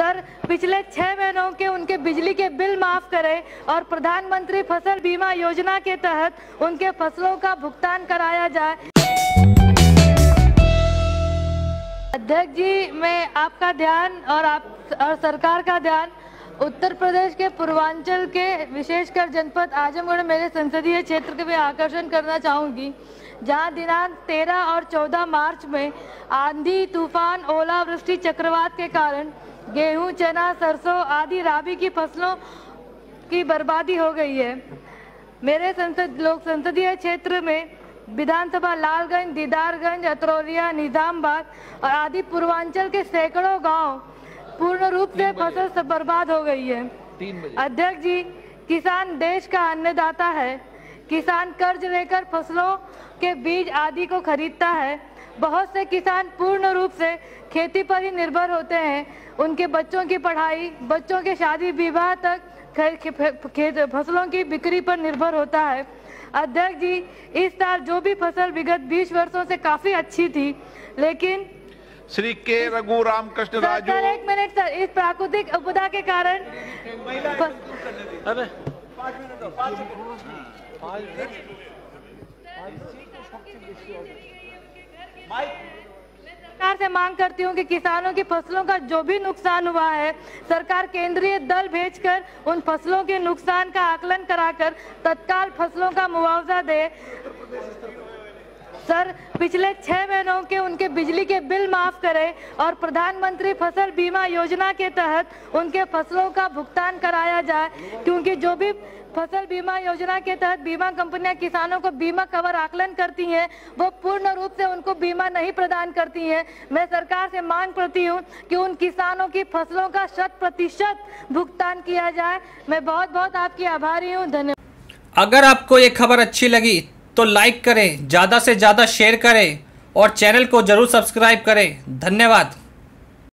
Sir, पिछले 6 महीनों के उनके बिजली के बिल माफ करें और प्रधानमंत्री फसल बीमा योजना के तहत उनके फसलों का भुगतान कराया जाए। अध्यक्ष जी, मैं आपका ध्यान और सरकार का ध्यान उत्तर प्रदेश के पूर्वांचल के विशेषकर जनपद आजमगढ़ मेरे संसदीय क्षेत्र के भी आकर्षण करना चाहूँगी, जहां दिनांक 13 और 14 मार्च में आंधी, तूफान, ओलावृष्टि, चक्रवात के कारण गेहूं, चना, सरसों आदि राबी की फसलों की बर्बादी हो गई है। मेरे संसदीय क्षेत्र में विधानसभा लालगंज, दीदारगंज, अतरौलिया, निजामबाद और आदि पूर्वांचल के सैकड़ों गांव पूर्ण रूप से फसल से बर्बाद हो गई है। अध्यक्ष जी, किसान देश का अन्नदाता है। किसान कर्ज लेकर फसलों के बीज आदि को खरीदता है। बहुत से किसान पूर्ण रूप से खेती पर ही निर्भर होते हैं। उनके बच्चों की पढ़ाई, बच्चों के शादी विवाह तक फसलों की बिक्री पर निर्भर होता है। अध्यक्ष जी, इस साल जो भी फसल विगत 20 वर्षों से काफी अच्छी थी, लेकिन श्री के रघु राम कृष्ण राजू। सर, एक मिनट सर, इस प्राकृतिक आपदा के कारण सरकार से मांग करती हूँ कि किसानों की फसलों का जो भी नुकसान हुआ है, सरकार केंद्रीय दल भेजकर उन फसलों के नुकसान का आकलन कराकर तत्काल फसलों का मुआवजा दे। सर, पिछले 6 महीनों के उनके बिजली के बिल माफ करें और प्रधानमंत्री फसल बीमा योजना के तहत उनके फसलों का भुगतान कराया जाए, क्योंकि जो भी फसल बीमा योजना के तहत बीमा कंपनियां किसानों को बीमा कवर आकलन करती हैं, वो पूर्ण रूप से उनको बीमा नहीं प्रदान करती हैं। मैं सरकार से मांग करती हूं कि उन किसानों की फसलों का 100% भुगतान किया जाए। मैं बहुत बहुत आपकी आभारी हूं। धन्यवाद। अगर आपको ये खबर अच्छी लगी तो लाइक करें, ज़्यादा से ज़्यादा शेयर करें और चैनल को ज़रूर सब्सक्राइब करें। धन्यवाद।